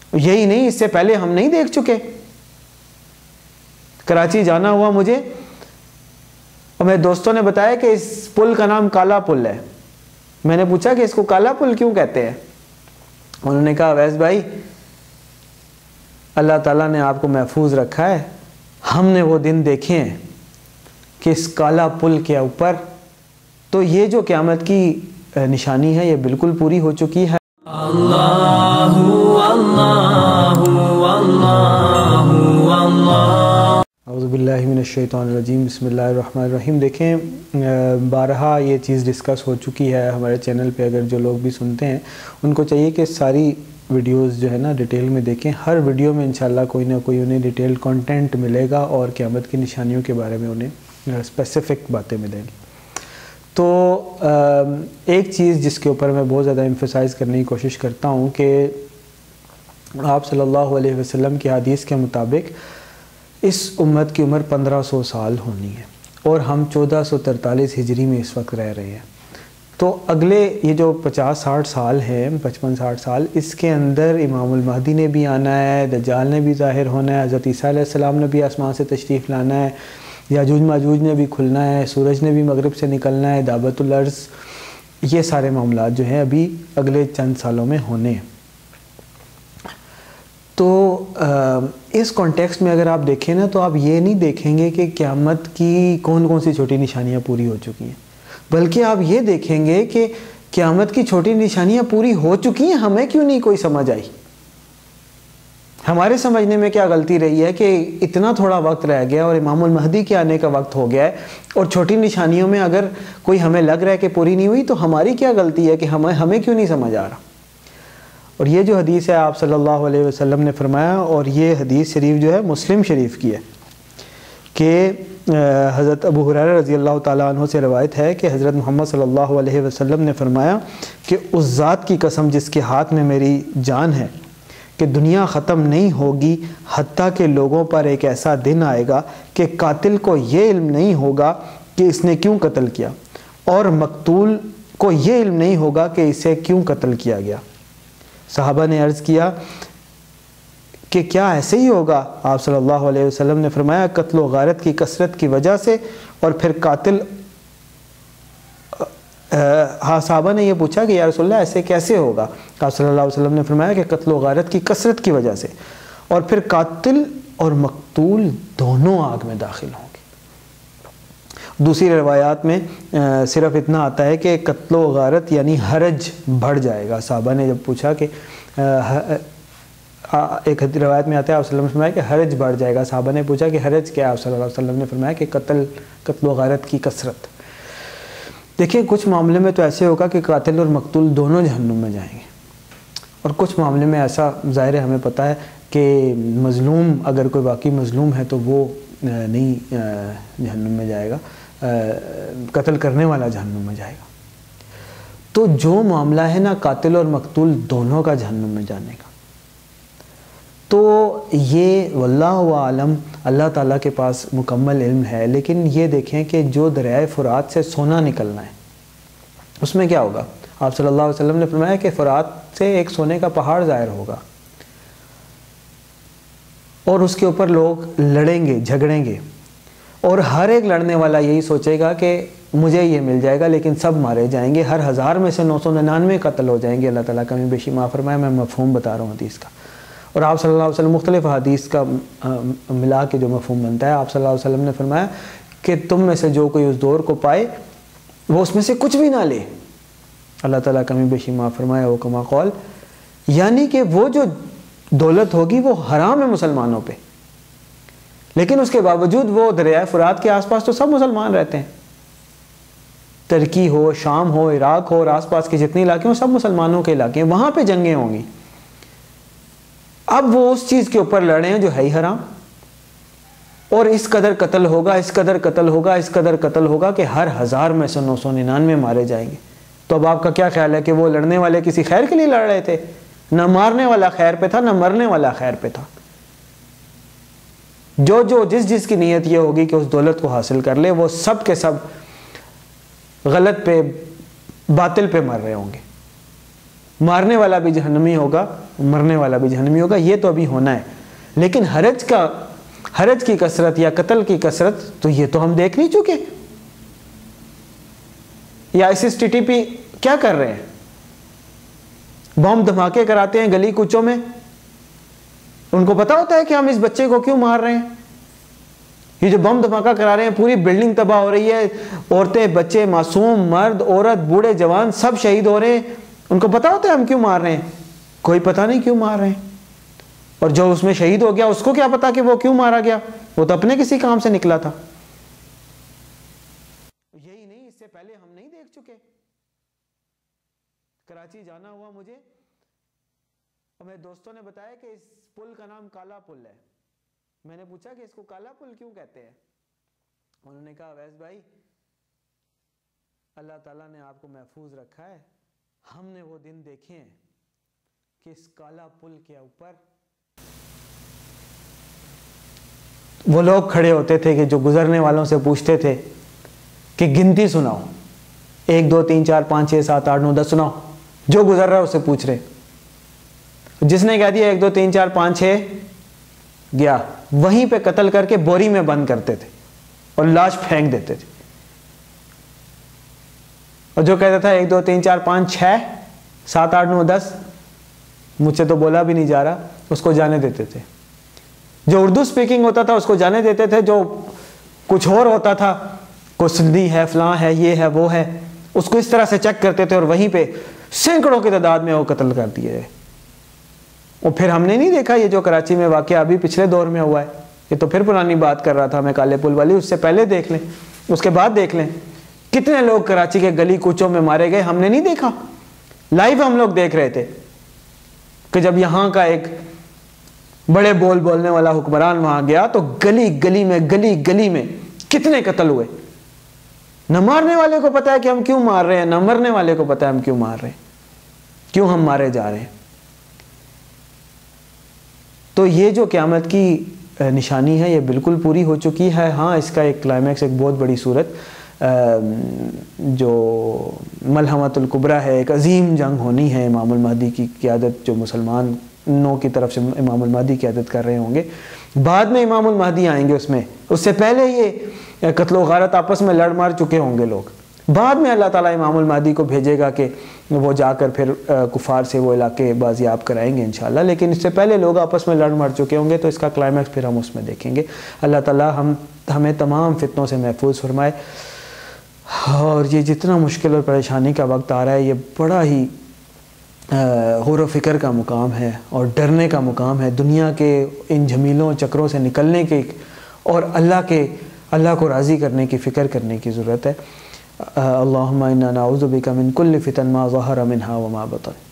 یہی نہیں، اس سے پہلے ہم نہیں دیکھ چکے؟ کراچی جانا ہوا مجھے، اور میرے دوستوں نے بتایا کہ اس پل کا نام کالا پل ہے۔ میں نے پوچھا کہ اس کو کالا پل کیوں کہتے ہیں؟ انہوں نے کہا اویس بھائی، اللہ تعالیٰ نے آپ کو محفوظ رکھا ہے، ہم نے وہ دن دیکھے ہیں کہ اس کالا پل کے اوپر تو یہ جو قیامت کی نشانی ہے یہ بالکل پوری ہو چکی ہے۔ اللہ اللہ اللہ اللہ۔ اعوذ باللہ من الشیطان الرجیم، بسم اللہ الرحمن الرحیم۔ دیکھیں بارہا یہ چیز ڈسکس ہو چکی ہے ہمارے چینل پہ، اگر جو لوگ بھی سنتے ہیں ان کو چاہیے کہ ساری ویڈیوز جو ہے نا ڈیٹیل میں دیکھیں۔ ہر ویڈیو میں انشاءاللہ کوئی نہ کوئی انہیں ڈیٹیل کنٹینٹ ملے گا اور قیامت کی نشانیوں کے بارے میں انہیں اسپیسیفک باتیں ملیں گی۔ تو ایک چیز جس کے اوپر میں بہت زیادہ ایمفسائز کرنے کی کوشش کرتا ہوں کہ آپ صلی اللہ علیہ وسلم کی حدیث کے مطابق اس امت کی عمر 1500 سال ہونی ہے اور ہم 1443 ہجری میں اس وقت رہ رہے ہیں۔ تو اگلے یہ جو 50-60 سال ہیں، 55-60 سال، اس کے اندر امام المہدی نے بھی آنا ہے، دجال نے بھی ظاہر ہونا ہے، حضرت عیسیٰ علیہ السلام نے بھی آسمان سے تشریف لانا ہے، یاجوج ماجوج نے بھی کھلنا ہے، سورج نے بھی مغرب سے نکلنا ہے، دعوت الارض، یہ سارے معاملات جو ہیں ابھی اگلے چند سالوں میں ہونے ہیں۔ تو اس کانٹیکسٹ میں اگر آپ دیکھیں نا تو آپ یہ نہیں دیکھیں گے کہ قیامت کی کون کون سی چھوٹی نشانیاں پوری ہو چکی ہیں، بلکہ آپ یہ دیکھیں گے کہ قیامت کی چھوٹی نشانیاں پوری ہو چکی ہیں، ہمیں کیوں نہیں کوئی سمجھ آئی؟ ہمارے سمجھنے میں کیا غلطی رہی ہے کہ اتنا تھوڑا وقت رہ گیا اور امام المہدی کے آنے کا وقت ہو گیا ہے، اور چھوٹی نشانیوں میں اگر کوئی ہمیں لگ رہا ہے کہ پوری نہیں ہوئی تو ہماری کیا غلطی ہے کہ ہمیں کیوں نہیں سمجھ آ رہا؟ اور یہ جو حدیث ہے آپ صلی اللہ علیہ وسلم نے فرمایا، اور یہ حدیث شریف جو ہے مسلم شریف کی ہے، کہ حضرت ابو ہریرہ رضی اللہ تعالیٰ عنہ سے روایت ہے کہ حضرت محمد صلی اللہ علیہ وسلم نے فرمایا کہ اس ذات کی قسم جس کے ہاتھ میں میری جان ہے کہ دنیا ختم نہیں ہوگی حتیٰ کہ لوگوں پر ایک ایسا دن آئے گا کہ قاتل کو یہ علم نہیں ہوگا کہ اس نے کیوں قتل کیا، اور مقتول کو یہ علم نہیں ہوگا کہ اسے کیوں قتل کیا گیا۔ صحابہ نے عرض کیا کہ کیا ایسے ہی ہوگا؟ آپ صلی اللہ علیہ وسلم نے فرمایا قتل و غارت کی کثرت کی وجہ سے، اور پھر قاتل صحابہ نے یہ پوچھا کہ یا رسول اللہ ایسے کیسے ہوگا؟ آپ صلی اللہ علیہ وسلم نے فرمایا کہ قتل و غارت کی کثرت کی وجہ سے، اور پھر قاتل اور مقتول دونوں آگ میں داخل ہوں گے۔ دوسری روایات میں صرف اتنا آتا ہے کہ قتل و غارت یعنی حرج بڑھ جائے گا۔ صحابہ نے جب پوچھا کہ ایک روایت میں آتا ہے آپ صلی اللہ علیہ وسلم نے فرمایا کہ حرج بڑھ جائے گا، صحابہ نے پوچھا کہ حرج کیا؟ آپ صلی اللہ علیہ وسلم نے فرمایا کہ قتل و غارت کی کثرت۔ دیکھیں کچھ معاملے میں تو ایسے ہوگا کہ قاتل اور مقتول دونوں جہنم میں جائیں گے، اور کچھ معاملے میں ایسا ظاہر ہے ہمیں پتہ ہے کہ مظلوم اگر کوئی واقعی مظلوم ہے تو وہ نہیں جہنم میں جائے گا، قتل کرنے والا جہنم میں جائے گا۔ تو جو معاملہ ہے نا قاتل اور مقتول دونوں کا جہنم میں جانے کا، تو یہ واللہ عالم اللہ تعالیٰ کے پاس مکمل علم ہے، لیکن یہ دیکھیں کہ جو دریائے فرات سے سونا نکلنا ہے اس میں کیا ہوگا؟ آپ صلی اللہ علیہ وسلم نے فرمایا کہ فرات سے ایک سونے کا پہاڑ ظاہر ہوگا، اور اس کے اوپر لوگ لڑیں گے، جھگڑیں گے، اور ہر ایک لڑنے والا یہی سوچے گا کہ مجھے یہ مل جائے گا، لیکن سب مارے جائیں گے، ہر 1000 میں سے 999 قتل ہو جائیں گے۔ اللہ تعالیٰ کمی بیشی معاف فرمائے، میں مفہوم بتا رہا ہوں حدیث کا۔ اور آپ صلی اللہ علیہ وسلم مختلف حدیث کا ملا کے جو مفہوم بنتا ہے، آپ صلی اللہ علیہ وسلم نے فرمایا کہ تم میں سے جو کوئی اس دور کو پائے وہ اس میں سے کچھ بھی نہ لے، اللہ تعالیٰ کمی بیشی معاف فرمائے، وہ کما قول، یعنی کہ وہ جو دولت ہوگی وہ حرام ہے مسلمانوں پہ، لیکن اس کے باوجود وہ دریائے فرات کے آس پاس تو سب مسلمان رہتے ہیں، ترکی ہو، شام ہو، عراق ہو، اور آس پاس کے جتنے علاقے ہوں سب مسلمانوں کے علاقے ہیں، وہاں پہ جنگیں ہوں گی۔ اب وہ اس چیز کے اوپر لڑے ہیں جو ہے ہی حرام، اور اس قدر قتل ہوگا، اس قدر قتل ہوگا، اس قدر قتل ہوگا کہ ہر 1000 میں سے 999 مارے جائیں گے۔ تو اب آپ کا کیا خیال ہے کہ وہ لڑنے والے کسی خیر کے لیے لڑ رہے تھے؟ نہ مارنے والا خیر پہ تھا، نہ مرنے والا خیر پہ تھا۔ جس کی نیت یہ ہوگی کہ اس دولت کو حاصل کر لے، وہ سب کے سب غلط پہ، باطل پہ مر رہے ہوں گے۔ مارنے والا بھی جہنمی ہوگا، مرنے والا بھی جہنمی ہوگا، یہ تو ابھی ہونا ہے۔ لیکن حرج کی کثرت یا قتل کی کثرت تو یہ تو ہم دیکھ نہیں چکے۔ یا ISIS-TTP کیا کر رہے ہیں؟ بم دھماکے کراتے ہیں گلی کوچوں میں، ان کو پتا ہوتا ہے کہ ہم اس بچے کو کیوں مار رہے ہیں؟ یہ جو بم دھماکہ کرا رہے ہیں، پوری بلڈنگ تباہ ہو رہی ہے، عورتیں، بچے، معصوم، مرد، عورت، بوڑھے، جوان سب شہید ہو رہے ہیں، ان کو پتا ہوتا ہے ہم کیوں مار رہے ہیں؟ کوئی پتہ نہیں کیوں مار رہے ہیں۔ اور جو اس میں شہید ہو گیا اس کو کیا پتا کہ وہ کیوں مارا گیا؟ وہ تو اپنے کسی کام سے نکلا تھا۔ یہی نہیں، اس سے پہلے ہم نہیں دیکھ چکے؟ کراچی جانا ہوا مجھے، اور میرے دوستوں نے بتایا کہ اس پل کا نام کالا پل ہے۔ میں نے پوچھا کہ اس کو کالا پل کیوں کہتے ہیں؟ انہوں نے کہا اویس بھائی، اللہ تعالیٰ نے آپ کو محفوظ رکھا ہے، ہم نے وہ دن دیکھے ہیں کہ اس کالا پل کے اوپر وہ لوگ کھڑے ہوتے تھے کہ جو گزرنے والوں سے پوچھتے تھے کہ گنتی سناؤ، 1 2 3 4 5 6 7 8 9 10 سناؤ، جو گزر رہا ہے اسے پوچھ رہے، جس نے کہہ دیا 1 2 3 4 5 6 گیا، وہیں پہ قتل کر کے بوری میں بند کرتے تھے اور لاش پھینک دیتے تھے، اور جو کہتا تھا 1 2 3 4 5 6 7 8 9 10 مجھ سے تو بولا بھی نہیں جا رہا، اس کو جانے دیتے تھے۔ جو اردو سپیکنگ ہوتا تھا اس کو جانے دیتے تھے، جو کچھ اور ہوتا تھا، کوئی سندھی ہے، فلاں ہے، یہ ہے، وہ ہے، اس کو اس طرح سے چیک کرتے تھے، اور وہیں پہ سینکڑوں کی تعداد میں وہ قتل کر دیے۔ اور پھر ہم نے نہیں دیکھا یہ جو کراچی میں واقعہ ابھی پچھلے دور میں ہوا ہے، یہ تو پھر پرانی بات کر رہا تھا میں کالے پل والی، اس سے پہلے دیکھ لیں، اس کے بعد دیکھ لیں کتنے لوگ کراچی کے گلی کوچوں میں مارے گئے، ہم نے نہیں دیکھا؟ لائیو ہم لوگ دیکھ رہے تھے کہ جب یہاں کا ایک بڑے بولنے والا حکمران وہاں گیا تو گلی گلی میں کتنے قتل ہوئے۔ نہ مارنے والے کو پتا ہے کہ ہم کیوں مار رہے ہیں، نہ مرنے والے کو پتا ہے ہم کیوں مار رہے ہیں، کیوں ہم مارے جا رہے ہیں۔ تو یہ جو قیامت کی نشانی ہے یہ بالکل پوری ہو چکی ہے۔ ہاں، اس کا ایک کلائمیکس، ایک بہت بڑی صورت جو ملحمۃ الکبریٰ ہے، ایک عظیم جنگ ہونی ہے امام المہدی کی قیادت، جو مسلمانوں کی طرف سے امام المہدی قیادت کر رہے ہوں گے، بعد میں امام المہدی آئیں گے اس میں، اس سے پہلے یہ قتل و غارت آپس میں لڑ مار چکے ہوں گے لوگ، بعد میں اللہ تعالیٰ امام المہدی کو بھیجے گا کہ وہ جا کر پھر کفار سے وہ علاقے بازیاب کرائیں گے انشاءاللہ، لیکن اس سے پہلے لوگ آپس میں لڑ مار چکے ہوں گے، تو اس کا کلائمیکس پھر ہم اس میں دیکھیں گے۔ اللہ تعالیٰ ہمیں تمام فتنوں سے محفوظ فرمائے، اور یہ جتنا مشکل اور پریشانی کا وقت آ رہا ہے یہ بڑا ہی غور و فکر کا مقام ہے اور ڈرنے کا مقام ہے، دنیا کے ان جھمیلوں چکروں سے نکلنے کے اور اللہ کو راضی کرنے کی فکر کرنے کی ضرورت ہے۔ اللہم انا نعوذ بک من کل فتن ما ظہر منہا وما بطن۔